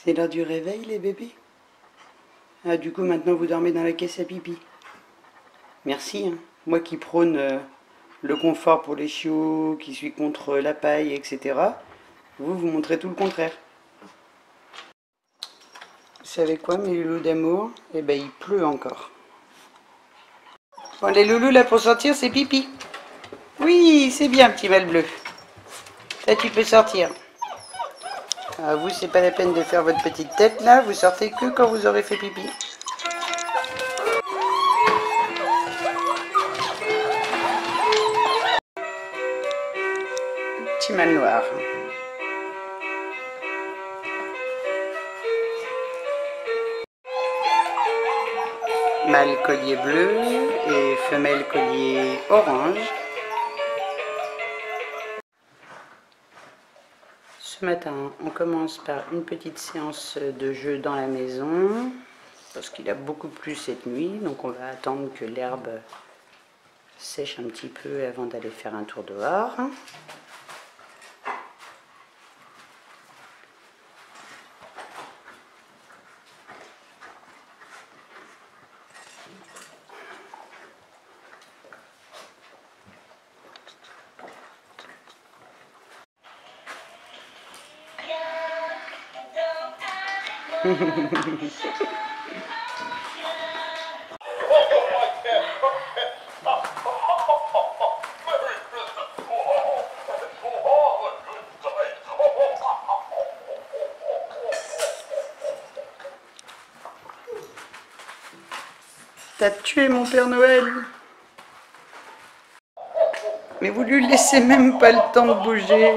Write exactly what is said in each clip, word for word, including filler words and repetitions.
C'est l'heure du réveil, les bébés? Ah, du coup, maintenant, vous dormez dans la caisse à pipi. Merci, hein. Moi qui prône euh, le confort pour les chiots, qui suis contre la paille, et cetera. Vous, vous montrez tout le contraire. Vous savez quoi, mes loulous d'amour? Eh ben, il pleut encore. Bon, les loulous, là, pour sortir, c'est pipi. Oui, c'est bien, petit mal bleu. Là, tu peux sortir. Ah, vous, c'est pas la peine de faire votre petite tête, là. Vous sortez que quand vous aurez fait pipi. Petit mal noir. Mâle collier bleu et femelle collier orange. Ce matin, on commence par une petite séance de jeu dans la maison, parce qu'il a beaucoup plu cette nuit, donc on va attendre que l'herbe sèche un petit peu avant d'aller faire un tour dehors. T'as tué mon Père Noël. Mais vous lui laissez même pas le temps de bouger.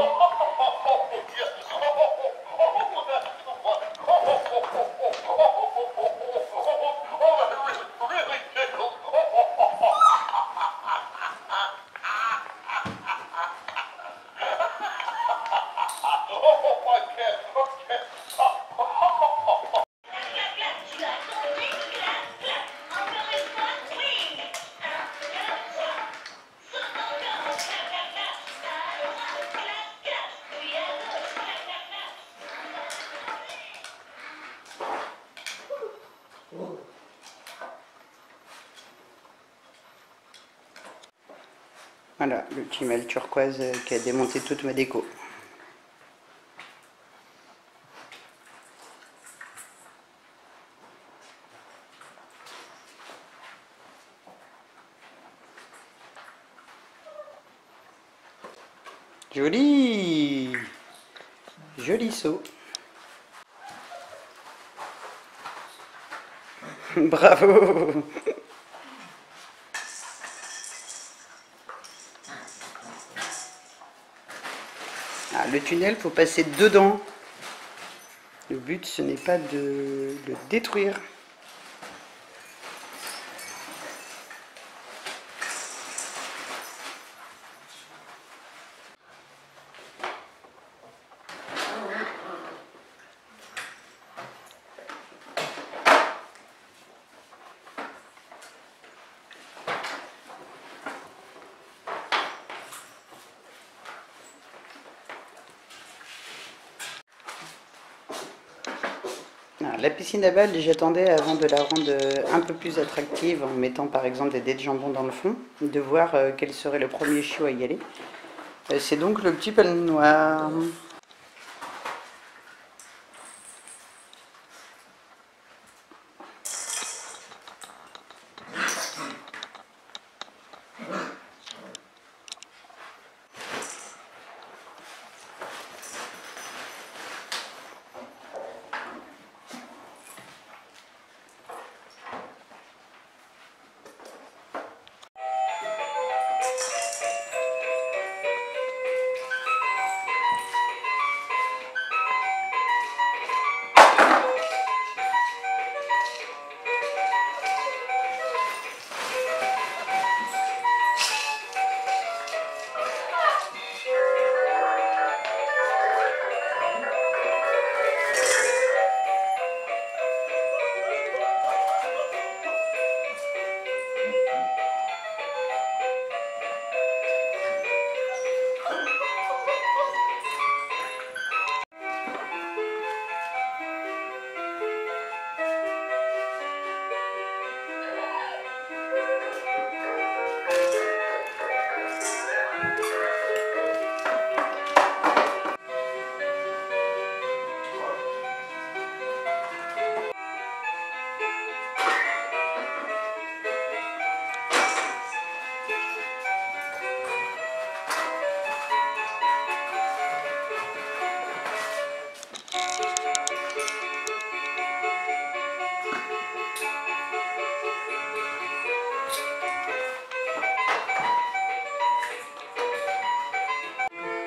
Voilà, le petit mal turquoise qui a démonté toute ma déco. Joli! Joli saut. Bravo! Ah, le tunnel, faut passer dedans. Le but, ce n'est pas de le détruire. Alors, la piscine à balles, j'attendais avant de la rendre un peu plus attractive en mettant par exemple des dés de jambon dans le fond, de voir quel serait le premier chiot à y aller. C'est donc le petit pal noir.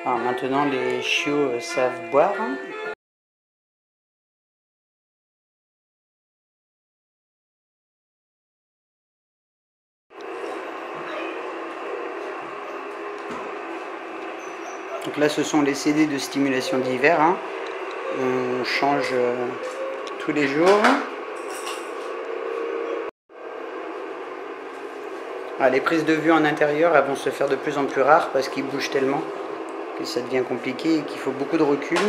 Alors maintenant les chiots savent boire. Donc là ce sont les C D de stimulation d'hiver. Hein. On change euh, tous les jours. Alors, les prises de vue en intérieur elles vont se faire de plus en plus rares parce qu'ils bougent tellement que ça devient compliqué et qu'il faut beaucoup de recul.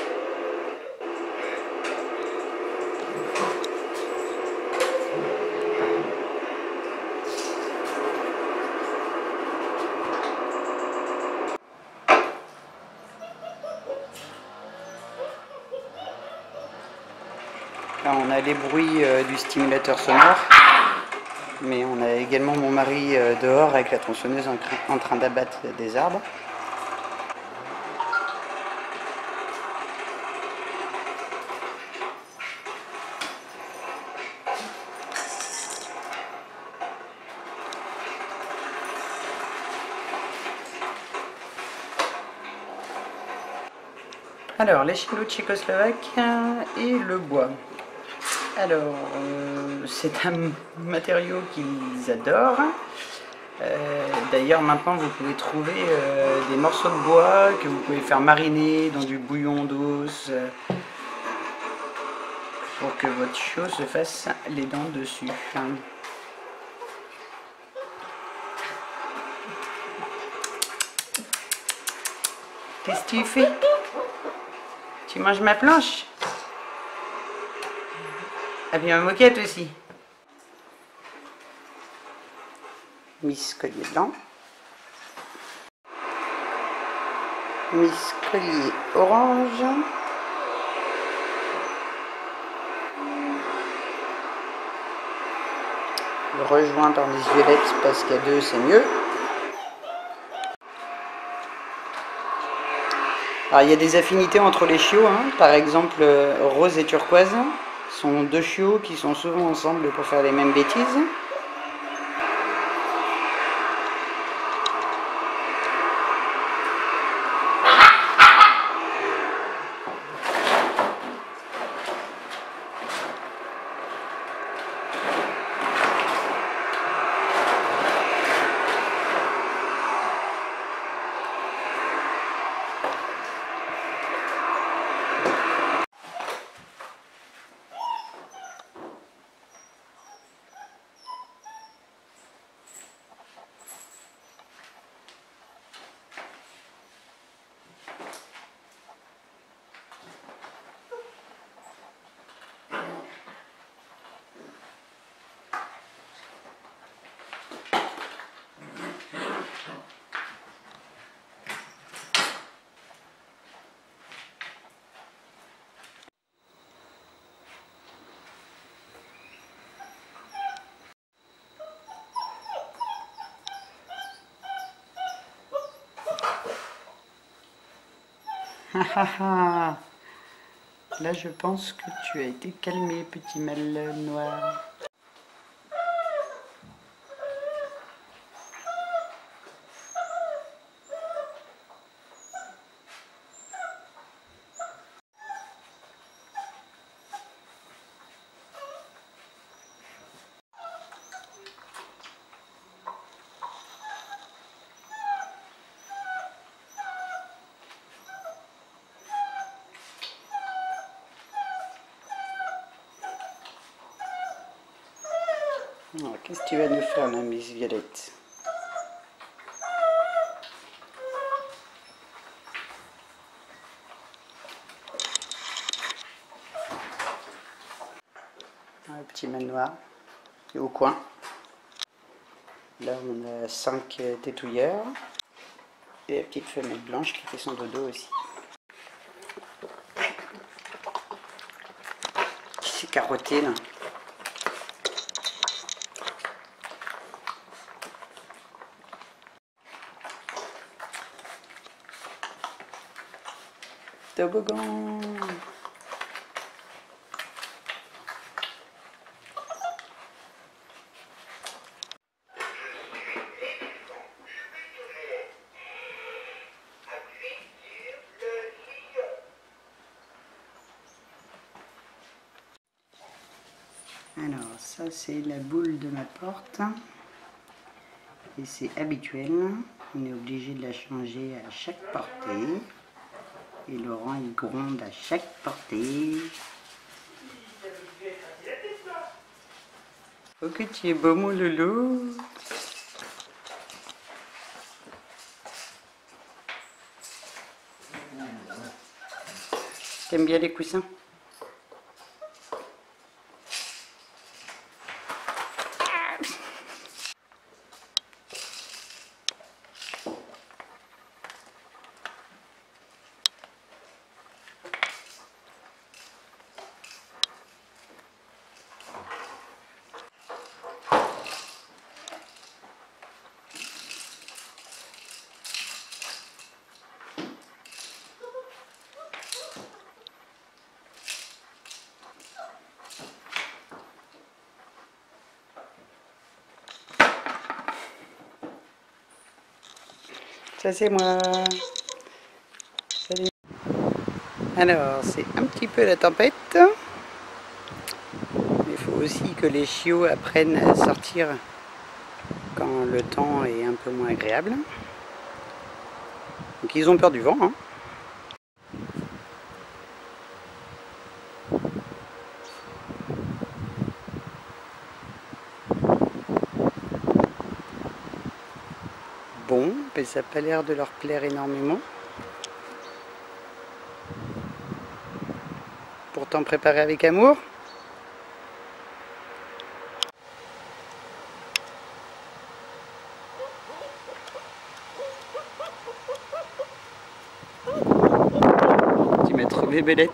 Là, on a les bruits euh, du stimulateur sonore, mais on a également mon mari euh, dehors avec la tronçonneuse en, en train d'abattre des arbres. Alors, les chinois tchécoslovaques et le bois. Alors, euh, c'est un matériau qu'ils adorent. Euh, D'ailleurs, maintenant, vous pouvez trouver euh, des morceaux de bois que vous pouvez faire mariner dans du bouillon d'os euh, pour que votre chiot se fasse les dents dessus. Qu'est-ce que tu fais? Tu manges ma planche? Ah bien, ma moquette aussi. Miss Collier blanc. Miss Collier orange. Le rejoint par Miss Violette parce qu'à deux c'est mieux. Alors il y a des affinités entre les chiots, hein. Par exemple rose et turquoise sont deux chiots qui sont souvent ensemble pour faire les mêmes bêtises. Là, je pense que tu as été calmé, petit mal noir. Qu'est-ce que tu vas nous faire, la Miss Violette? Un petit mal noir au coin. Là, on a cinq tétouilleurs et la petite femelle blanche qui fait son dodo aussi. Qui s'est carotté là. Toboggan. Alors ça c'est la boule de ma porte. Et c'est habituel. On est obligé de la changer à chaque portée. Et Laurent il gronde à chaque portée. Oh que tu es beau mon loulou. T'aimes bien les coussins? Ça c'est moi. Salut. Alors c'est un petit peu la tempête. Il faut aussi que les chiots apprennent à sortir quand le temps est un peu moins agréable. Donc ils ont peur du vent. Hein. Bon, mais ça n'a pas l'air de leur plaire énormément. Pourtant préparé avec amour. Tu m'as trouvé belette.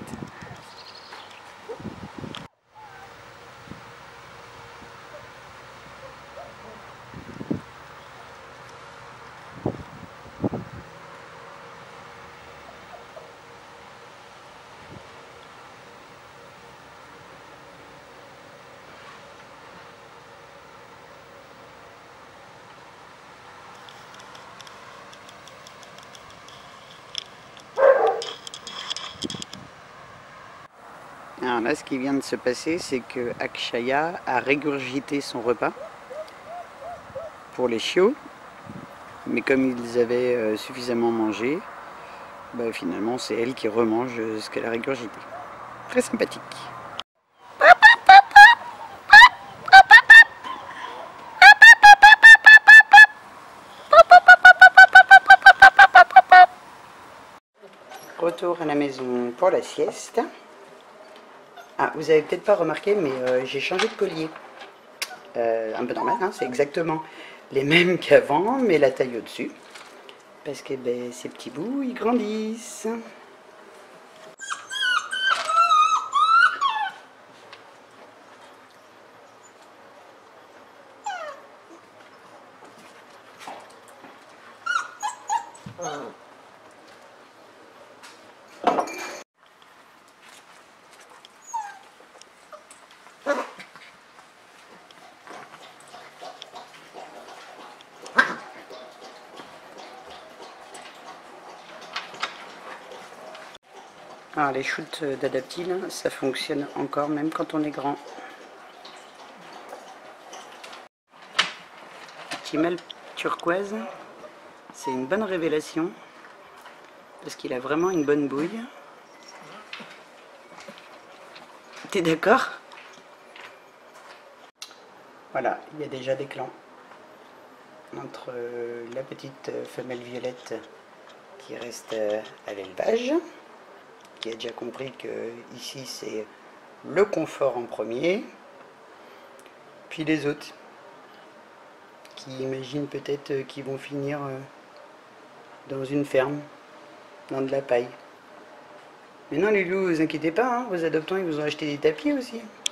Alors là, ce qui vient de se passer, c'est que Akshaya a régurgité son repas pour les chiots. Mais comme ils avaient euh, suffisamment mangé, bah, finalement c'est elle qui remange ce qu'elle a régurgité. Très sympathique. Retour à la maison pour la sieste. Ah, vous avez peut-être pas remarqué, mais euh, j'ai changé de collier. Euh, un peu normal, hein, c'est exactement les mêmes qu'avant, mais la taille au-dessus. Parce que ben, ces petits bouts, ils grandissent. Alors les shoots d'adaptile, ça fonctionne encore même quand on est grand. Petit mâle turquoise, c'est une bonne révélation parce qu'il a vraiment une bonne bouille. T'es d'accord? Voilà, il y a déjà des clans entre la petite femelle violette qui reste à l'élevage, qui a déjà compris que ici c'est le confort en premier, puis les autres qui imaginent peut-être qu'ils vont finir dans une ferme, dans de la paille. Mais non les loups, vous inquiétez pas, hein, vos adoptants ils vous ont acheté des tapis aussi.